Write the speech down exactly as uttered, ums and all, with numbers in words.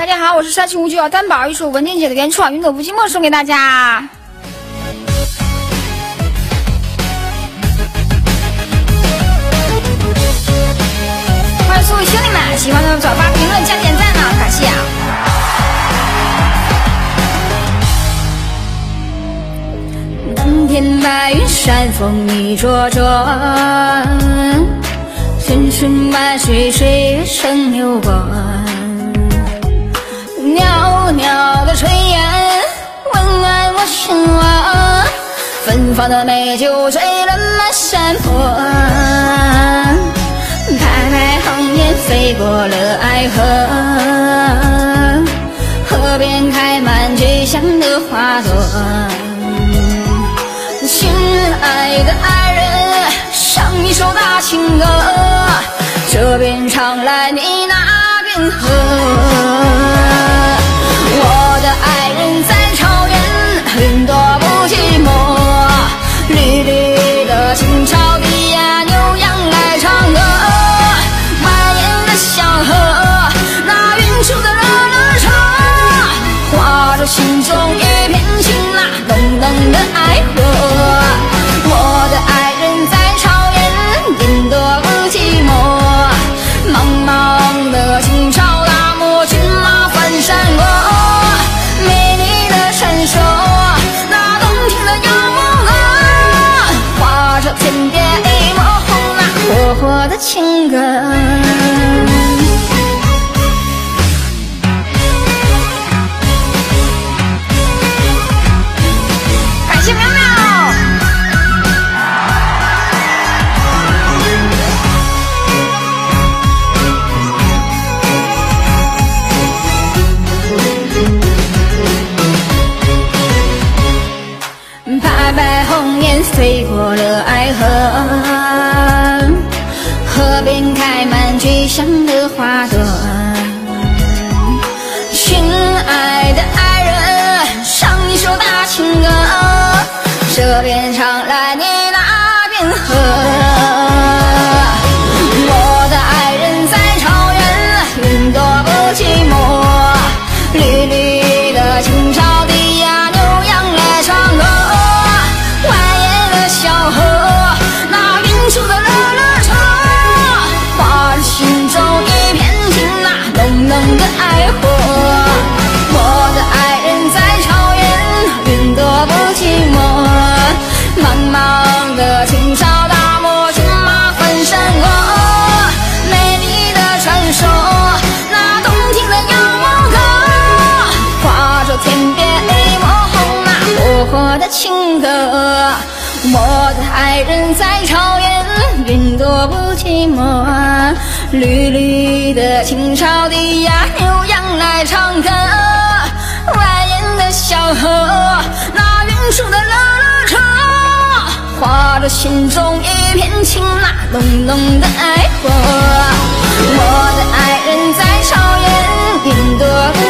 大家好，我是山崎无惧，要担保一首文静姐的原创《云朵不寂寞》送给大家。欢迎所有兄弟们，喜欢的转发、评论、加点赞呢，感谢啊！蓝天白云，山风一灼灼，千山万水，水月生流光。袅袅的炊烟温暖我心窝，芬芳的美酒醉了满山坡。拍拍红颜飞过了爱河，河边开满菊香的花朵。亲爱的爱人，唱一首大情歌，这边唱来你那边和。我的爱人在草原，云朵不寂寞，绿绿的青草地呀，牛羊来唱歌。蜿蜒的小河，那云出的热热车，划着心中一片情啊，浓浓的爱火。我的爱人在草原，云朵不寂寞，茫茫的青草大漠，骏马翻山过。美丽的传说，那动听的幽默歌，划着天边一抹红啊，火火的情歌。感谢喵喵。拍拍红颜飞过了爱河，河边开满菊香的花朵。亲爱的爱人，唱一首大情歌，这边唱来你那边和。我的爱人在草原，云朵不寂寞，绿绿的青草地呀，牛羊来唱歌。小河，那云出的热热车，划着心中一片情啊，浓浓的爱火。我的爱人在草原，云朵不寂寞，茫茫的青草大漠，骏马翻山过。美丽的传说，那动听的幽默歌，划着天边一抹红啊，火火的情歌。我的爱人在草原，云朵不寂寞，绿绿的青草地呀，牛羊来唱歌。蜿蜒的小河，那云出的热热车，划着心中一片情啊，浓浓的爱火。我的爱人在草原，云朵不